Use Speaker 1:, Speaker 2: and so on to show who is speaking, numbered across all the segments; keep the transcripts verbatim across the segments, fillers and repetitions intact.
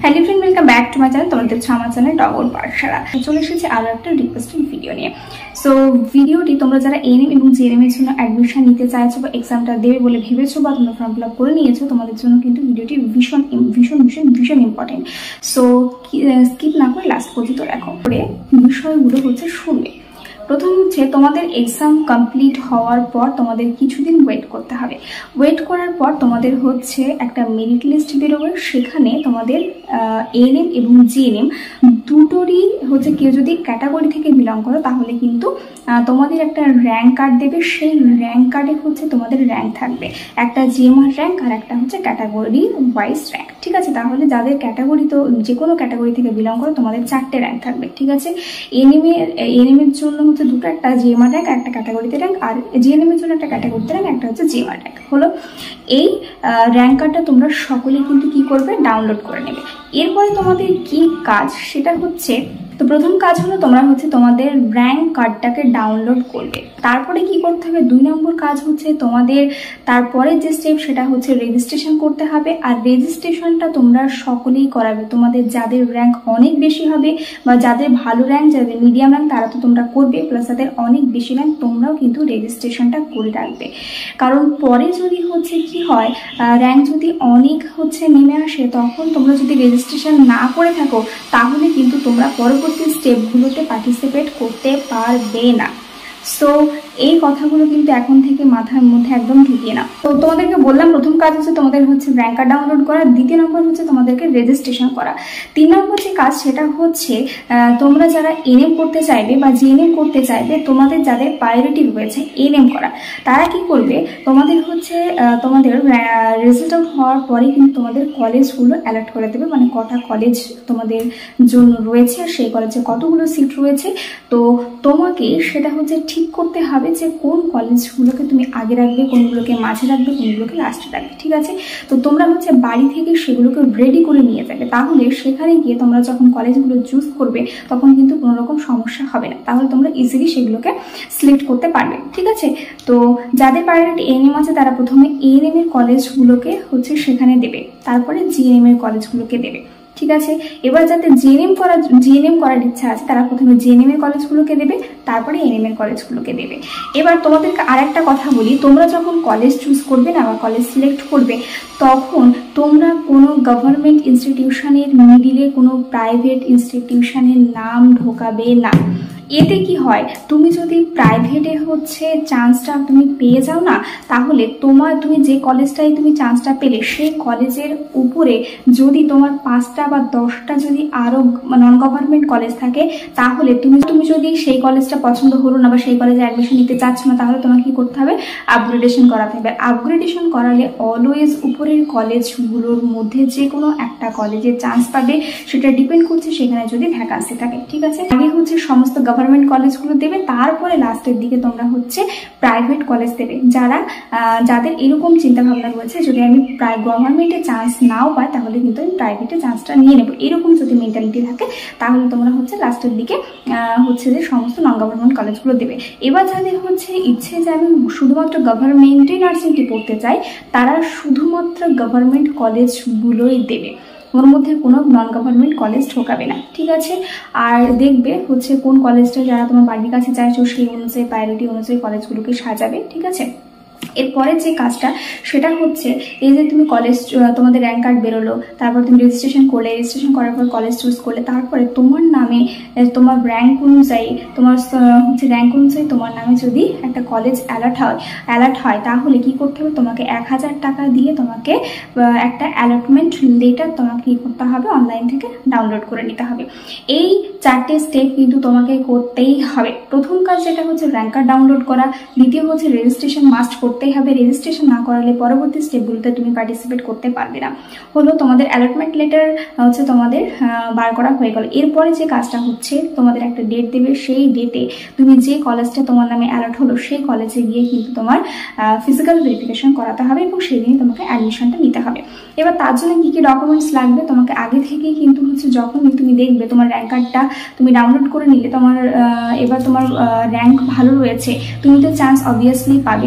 Speaker 1: Hello friend, welcome back to my channel. তোমাদের দেখছো আমার চ্যানেল টগর পাঠশালা। চলে এসেছি আরো একটা রিকোয়েস্টিং ভিডিও নিয়ে। সো ভিডিওটি তোমরা যারা এনএম এবং জেএনএম এর জন্য অ্যাডমিশন নিতে চাইছো বা এক্সামটা দেবে বলে ভেবেছো বা তোমরা ফর্ম ফিল আপ করে নিয়েছো, তোমাদের জন্য কিন্তু ভিডিওটি ভীষণ ভীষণ ভীষণ ভীষণ ইম্পর্টেন্ট। সো স্কিপ না করে লাস্ট পর্যন্ত দেখো। পরে বিষয়গুলো হচ্ছে শুনবে। প্রথম হচ্ছে তোমাদের এক্সাম কমপ্লিট হওয়ার পর তোমাদের কিছুদিন ওয়েট করতে হবে। ওয়েট করার পর তোমাদের হচ্ছে একটা মেরিট লিস্ট বেরোবে, সেখানে তোমাদের এএনএম এবং জিএনএম দুটোরই হচ্ছে কেউ যদি ক্যাটাগরি থেকে বিলং করো তাহলে কিন্তু তোমাদের একটা র্যাঙ্ক কার্ড দেবে। সেই র্যাঙ্ক কার্ডে হচ্ছে তোমাদের র্যাঙ্ক থাকবে, একটা জিএমআর র্যাঙ্ক আর একটা হচ্ছে ক্যাটাগরি ওয়াইজ র্যাঙ্ক। ঠিক আছে, তাহলে যাদের ক্যাটাগরি তো যে কোনো ক্যাটাগরি থেকে বিলং করো তোমাদের চারটে র্যাঙ্ক থাকবে। ঠিক আছে, এএনএম এর এএনএম এর জন্য হচ্ছে দুটো, একটা জিএমআর র্যাঙ্ক একটা ক্যাটাগরিতে র্যাঙ্ক, আর জিএনএম এর জন্য একটা ক্যাটাগরিতে র্যাঙ্ক একটা হচ্ছে জিএমআর র্যাঙ্ক হলো। এই র্যাঙ্ক কার্ডটা তোমরা সকলেই কিন্তু কি করবে, ডাউনলোড করে নেবে। এরপরে তোমাদের কি কাজ সেটা হচ্ছে, তো প্রথম কাজ হলো তোমরা হচ্ছে তোমাদের র্যাঙ্ক কার্ডটাকে ডাউনলোড করবে। তারপরে কি করতে হবে, দুই নম্বর কাজ হচ্ছে তোমাদের তারপরে যে স্টেপ সেটা হচ্ছে রেজিস্ট্রেশন করতে হবে। আর রেজিস্ট্রেশনটা তোমরা সকলেই করাবে, তোমাদের যাদের র্যাঙ্ক অনেক বেশি হবে বা যাদের ভালো র্যাঙ্ক, যাদের মিডিয়াম র্যাঙ্ক তারা তো তোমরা করবে, প্লাস যাদের অনেক বেশি র্যাঙ্ক তোমরাও কিন্তু রেজিস্ট্রেশনটা করে রাখবে। কারণ পরে যদি হচ্ছে কি হয়, র্যাঙ্ক যদি অনেক হচ্ছে নেমে আসে, তখন তোমরা যদি রেজিস্ট্রেশন না করে থাকো তাহলে কিন্তু তোমরা পরবর্তী স্টেপগুলোতে পার্টিসিপেট করতে পারবে না। সো এই কথাগুলো কিন্তু এখন থেকে মাথার মধ্যে একদম ঢুকিয়ে না। তো তোমাদেরকে বললাম প্রথম কাজ হচ্ছে তোমাদের হচ্ছে র্যাঙ্ক কার্ড ডাউনলোড করা, দ্বিতীয় নম্বর হচ্ছে তোমাদেরকে রেজিস্ট্রেশন করা, তিন নম্বর যে কাজ সেটা হচ্ছে তোমরা যারা এনএম করতে চাইবে বা জিএনএম করতে চাইবে, তোমাদের যাদের প্রায়োরিটি রয়েছে এনএম করা, তারা কি করবে, তোমাদের হচ্ছে তোমাদের রেজাল্ট আউট হওয়ার পরে কিন্তু তোমাদের কলেজগুলো অ্যালার্ট করে দেবে, মানে কটা কলেজ তোমাদের জন্য রয়েছে আর সেই কলেজে কতগুলো সিট রয়েছে। তো তোমাকে সেটা হচ্ছে ঠিক করতে হবে যে কোন কলেজগুলোকে তুমি আগে রাখবে, কোনগুলোকে মাঝে রাখবে, কোনগুলোকে লাস্টে রাখবে। ঠিক আছে, তো তোমরা হচ্ছে বাড়ি থেকে সেগুলোকে রেডি করে নিয়ে যাবে, তাহলে সেখানে গিয়ে তোমরা যখন কলেজগুলো চুজ করবে তখন কিন্তু কোনো রকম সমস্যা হবে না, তাহলে তোমরা ইজিলি সেগুলোকে সিলেক্ট করতে পারবে। ঠিক আছে, তো যাদের প্রায়োরিটি এএনএম আছে তারা প্রথমে এএনএম এর কলেজগুলোকে হচ্ছে সেখানে দেবে, তারপরে জিএনএম এর কলেজগুলোকে দেবে। ঠিক আছে, এবার যাতে জিএনএম করার জিএনএম করার ইচ্ছা আছে তারা প্রথমে জিএনএম এর কলেজগুলোকে দেবে, তারপরে এএনএম এর কলেজগুলোকে দেবে। এবার তোমাদেরকে আর একটা কথা বলি, তোমরা যখন কলেজ চুজ করবে না বা কলেজ সিলেক্ট করবে, তখন তোমরা কোনো গভর্নমেন্ট ইনস্টিটিউশনের মিডিলে কোনো প্রাইভেট ইনস্টিটিউশনের নাম ঢোকাবে না। এতে কি হয়, তুমি যদি প্রাইভেটে হচ্ছে চান্সটা তুমি পেয়ে যাও না, তাহলে তোমার তুমি যে কলেজটাই তুমি চান্সটা পেলে সেই কলেজের উপরে যদি তোমার পাঁচটা বা দশটা যদি আরো নন গভর্নমেন্ট কলেজ থাকে, তাহলে তুমি তুমি যদি সেই কলেজটা পছন্দ হলো না বা সেই কলেজে অ্যাডমিশন নিতে চাচ্ছ না, তাহলে তোমাকে কি করতে হবে, আপগ্রেডেশন করাতে হবে। আপগ্রেডেশন করালে অলওয়েজ উপরের কলেজগুলোর মধ্যে যে কোনো একটা কলেজে চান্স পাবে, সেটা ডিপেন্ড করছে সেখানে যদি ভ্যাকান্সি থাকে। ঠিক আছে, আগে হচ্ছে সমস্ত গভর্নমেন্ট কলেজগুলো দেবে, তারপরে লাস্টের দিকে তোমরা হচ্ছে প্রাইভেট কলেজ দেবে। যারা যাদের এরকম চিন্তা ভাবনা রয়েছে, যদি আমি প্রায় গভর্নমেন্টে চান্স নাও পাই তাহলে কিন্তু আমি প্রাইভেটে চান্সটা নিয়ে নেবো, এরকম যদি মেন্টালিটি থাকে তাহলে তোমরা হচ্ছে লাস্টের দিকে হচ্ছে যে সমস্ত নন গভর্নমেন্ট কলেজগুলো দেবে। এবার যাদের হচ্ছে ইচ্ছে যে আমি শুধুমাত্র গভর্নমেন্টে নার্সিংটি পড়তে চাই, তারা শুধুমাত্র গভর্নমেন্ট কলেজগুলোই দেবে, ওর মধ্যে কোনো নন গভর্নমেন্ট কলেজ ঢোকাবে না। ঠিক আছে, আর দেখবে হচ্ছে কোন কলেজটা যারা তোমার বাড়ির কাছে চাইছো সেই অনুযায়ী প্রায়োরিটি অনুযায়ী কলেজগুলোকে সাজাবে। ঠিক আছে, এরপরে যে কাজটা সেটা হচ্ছে, এই যে তুমি কলেজ তোমাদের র্যাঙ্ক কার্ড বেরোলো, তারপর তুমি রেজিস্ট্রেশন করলে, রেজিস্ট্রেশন করার পর কলেজ চুজ করলে, তারপরে তোমার নামে তোমার র্যাঙ্ক অনুযায়ী তোমার হচ্ছে র্যাঙ্ক অনুযায়ী তোমার নামে যদি একটা কলেজ অ্যালার্ট হয় অ্যালার্ট হয় তাহলে কি করতে হবে, তোমাকে এক হাজার টাকা দিয়ে তোমাকে একটা অ্যালটমেন্ট লেটার তোমাকে কি করতে হবে, অনলাইন থেকে ডাউনলোড করে নিতে হবে। এই চারটে স্টেপ কিন্তু তোমাকে করতেই হবে। প্রথম কাজ যেটা হচ্ছে র্যাঙ্ক কার্ড ডাউনলোড করা, দ্বিতীয় হচ্ছে রেজিস্ট্রেশন মাস্ট করতে হবে, রেজিস্ট্রেশন না করালে পরবর্তী স্টেপগুলোতে তুমি পার্টিসিপেট করতে পারবে না। হলো তোমাদের অ্যালটমেন্ট লেটার হচ্ছে তোমাদের বার করা হয়ে গেল। এরপরে যে কাজটা হচ্ছে তোমাদের একটা ডেট দেবে, সেই ডেটে তুমি যে কলেজটা তোমার নামে অ্যালার্ট হলো সেই কলেজে গিয়ে কিন্তু তোমার ফিজিক্যাল ভেরিফিকেশন করাতে হবে এবং সেই দিনই তোমাকে অ্যাডমিশনটা নিতে হবে। এবার তার জন্য কি কি ডকুমেন্টস লাগবে, তোমাকে আগে থেকেই কিন্তু হচ্ছে যখনই তুমি দেখবে তোমার র্যাঙ্ক কার্ডটা তুমি ডাউনলোড করে নিলে, তোমার এবার তোমার র্যাঙ্ক ভালো রয়েছে, তুমি তো চান্স অবভিয়াসলি পাবে। তো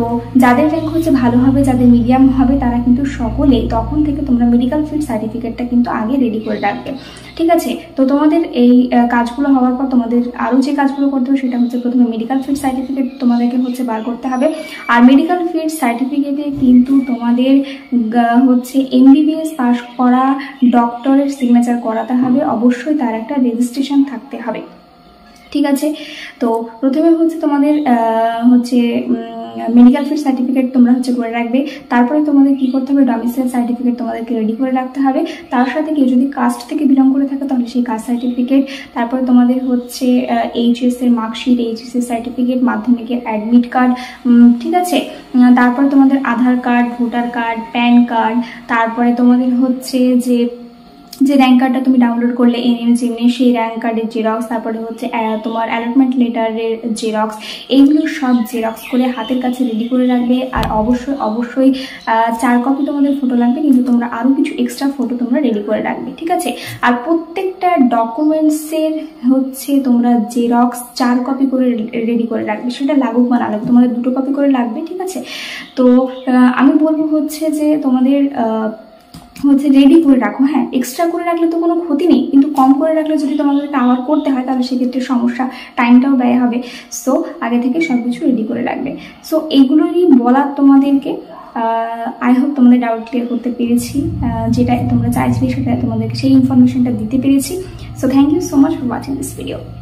Speaker 1: যাদের র্যাঙ্ক হচ্ছে ভালো হবে, যাদের মিডিয়াম হবে, তারা কিন্তু সকলেই তখন থেকে তোমরা মেডিকেল ফিল্ড সার্টিফিকেটটা কিন্তু আগে রেডি করে রাখবে, ঠিক আছে। তো তোমাদের এই কাজগুলো হওয়ার পর তোমাদের আরও যে কাজগুলো করতে হবে সেটা হচ্ছে প্রথমে মেডিকেল ফিল্ড সার্টিফিকেট তোমাদেরকে হচ্ছে বার করতে হবে। আর মেডিকেল ফিল্ড সার্টিফিকেটে কিন্তু তোমাদের হচ্ছে এমবিবিএস পাস করা ডক্টরের সিগনেচার করাতে হবে, অবশ্যই তার একটা রেজিস্ট্রেশন থাকতে হবে, ঠিক আছে। তো প্রথমে হচ্ছে তোমাদের হচ্ছে মেডিকেল ফিল্ড সার্টিফিকেট তোমরা হচ্ছে করে রাখবে। তারপরে তোমাদের কি করতে হবে, ডমিসাইল সার্টিফিকেট তোমাদেরকে রেডি করে রাখতে হবে। তার সাথে কেউ যদি কাস্ট থেকে বিলং করে থাকে তাহলে সেই কাস্ট সার্টিফিকেট, তারপরে তোমাদের হচ্ছে এইচএস এর মার্কশিট, এইচএস এর সার্টিফিকেট, মাধ্যমিকের অ্যাডমিট কার্ড, ঠিক আছে। তারপরে তোমাদের Aadhaar card, voter card, PAN card, তারপরে তোমাদের হচ্ছে যে যে র্যাঙ্ক কার্ডটা তুমি ডাউনলোড করলে এনএম জিমনে সেই র্যাঙ্ক কার্ডের জেরক্স, তারপরে হচ্ছে তোমার অ্যালটমেন্ট লেটারের জেরক্স, এইগুলো সব জেরক্স করে হাতের কাছে রেডি করে রাখবে। আর অবশ্যই অবশ্যই চার কপি তোমাদের ফটো লাগবে, কিন্তু তোমরা আরও কিছু এক্সট্রা ফটো তোমরা রেডি করে রাখবে, ঠিক আছে। আর প্রত্যেকটা ডকুমেন্টসের হচ্ছে তোমরা জেরক্স চার কপি করে রেডি করে রাখবে, সেটা লাগুক বা না লাগুক তোমাদের দুটো কপি করে লাগবে, ঠিক আছে। তো আমি বলবো হচ্ছে যে তোমাদের হচ্ছে রেডি করে রাখো, হ্যাঁ এক্সট্রা করে রাখলে তো কোনো ক্ষতি নেই, কিন্তু কম করে রাখলে যদি তোমাদেরকে আবার করতে হয় তাহলে সেক্ষেত্রে সমস্যা, টাইমটাও ব্যয় হবে। সো আগে থেকে সব কিছু রেডি করে রাখবে। সো এইগুলোরই বলার তোমাদেরকে, আই হোপ তোমাদের ডাউট ক্লিয়ার করতে পেরেছি, যেটা তোমরা চাইছিলে সেটা তোমাদেরকে সেই ইনফরমেশনটা দিতে পেরেছি। So thank you so much for watching this video.